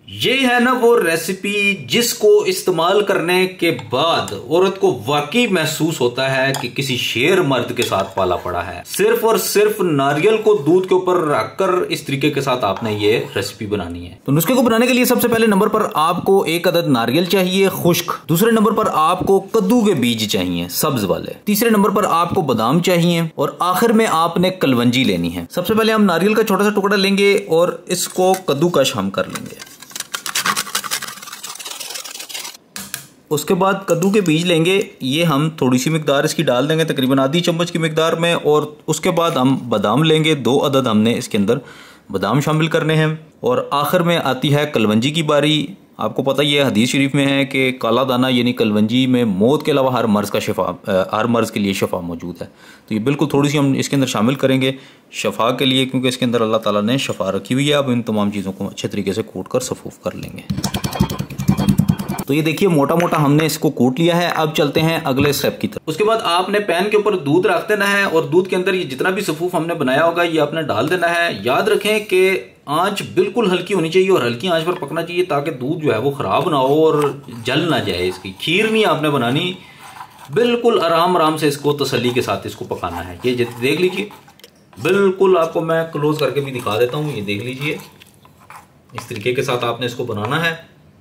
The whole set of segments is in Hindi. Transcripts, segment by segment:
ये है ना वो रेसिपी जिसको इस्तेमाल करने के बाद औरत को वाकई महसूस होता है कि किसी शेर मर्द के साथ पाला पड़ा है। सिर्फ और सिर्फ नारियल को दूध के ऊपर रखकर इस तरीके के साथ आपने ये रेसिपी बनानी है। तो नुस्खे को बनाने के लिए सबसे पहले नंबर पर आपको 1 अदद नारियल चाहिए खुश्क। दूसरे नंबर पर आपको कद्दू के बीज चाहिए सब्ज वाले। तीसरे नंबर पर आपको बादाम चाहिए और आखिर में आपने कलवंजी लेनी है। सबसे पहले हम नारियल का छोटा सा टुकड़ा लेंगे और इसको कद्दूकश हम कर लेंगे। उसके बाद कद्दू के बीज लेंगे, ये हम थोड़ी सी मिकदार इसकी डाल देंगे, तकरीबन आधी चम्मच की मिकदार में। और उसके बाद हम बादाम लेंगे, 2 अदद हमने इसके अंदर बादाम शामिल करने हैं। और आखिर में आती है कलवंजी की बारी। आपको पता ही है हदीस शरीफ में है कि काला दाना यानी कलवंजी में मौत के अलावा हर मर्ज़ के लिए शफा मौजूद है। तो ये बिल्कुल थोड़ी सी हम इसके अंदर शामिल करेंगे शफा के लिए, क्योंकि इसके अंदर अल्लाह ताला ने शफा रखी हुई है। अब इन तमाम चीज़ों को अच्छे तरीके से कूट कर सफूफ कर लेंगे। तो ये देखिए मोटा मोटा हमने इसको कूट लिया है। अब चलते हैं अगले स्टेप की तरफ। उसके बाद आपने पैन के ऊपर दूध रख देना है और दूध के अंदर ये जितना भी सफूफ हमने बनाया होगा ये आपने डाल देना है। याद रखें कि आंच बिल्कुल हल्की होनी चाहिए और हल्की आंच पर पकना चाहिए ताकि दूध जो है वो खराब ना हो और जल ना जाए। इसकी खीर नहीं आपने बनानी, बिल्कुल आराम आराम से इसको तसल्ली के साथ इसको पकाना है। ये देख लीजिए, बिल्कुल आपको मैं क्लोज करके भी दिखा देता हूँ। ये देख लीजिए, इस तरीके के साथ आपने इसको बनाना है।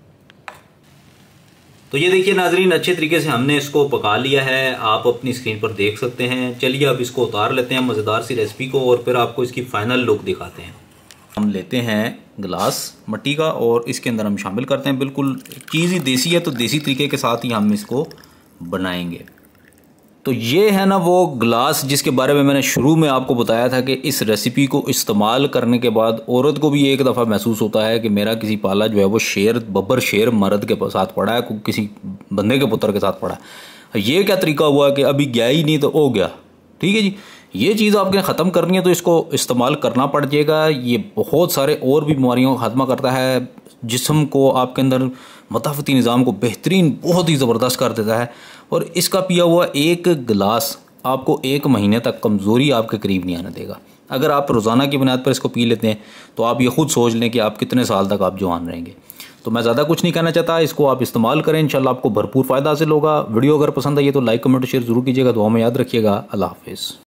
तो ये देखिए नाजरीन, अच्छे तरीके से हमने इसको पका लिया है, आप अपनी स्क्रीन पर देख सकते हैं। चलिए अब इसको उतार लेते हैं मज़ेदार सी रेसिपी को और फिर आपको इसकी फाइनल लुक दिखाते हैं। हम लेते हैं गिलास मिट्टी का और इसके अंदर हम शामिल करते हैं। बिल्कुल चीज़ ही देसी है तो देसी तरीके के साथ ही हम इसको बनाएंगे। तो ये है ना वो गिलास जिसके बारे में मैंने शुरू में आपको बताया था कि इस रेसिपी को इस्तेमाल करने के बाद औरत को भी एक दफ़ा महसूस होता है कि मेरा किसी पाला जो है वो बब्बर शेर मर्द के साथ पड़ा है, किसी बंदे के पुत्र के साथ पड़ा है। ये क्या तरीका हुआ कि अभी गया ही नहीं तो हो गया। ठीक है जी, ये चीज़ आपने ख़त्म करनी है तो इसको इस्तेमाल करना पड़ जाएगा। ये बहुत सारे और भी बीमारियों को ख़त्म करता है, जिस्म को आपके अंदर मताफ़ती निज़ाम को बेहतरीन बहुत ही ज़बरदस्त कर देता है। और इसका पिया हुआ 1 गिलास आपको 1 महीने तक कमज़ोरी आपके करीब नहीं आने देगा। अगर आप रोज़ाना की बुनियाद पर इसको पी लेते हैं तो आप ये खुद सोच लें कि आप कितने साल तक आप जवान रहेंगे। तो मैं ज़्यादा कुछ नहीं कहना चाहता, इसको आप इस्तेमाल करें, इंशाल्लाह आपको भरपूर फ़ायदा हासिल होगा। वीडियो अगर पसंद आई है तो लाइक कमेंट शेयर ज़रूर कीजिएगा। दुआ में याद रखिएगा। अल्लाह हाफ़िज़।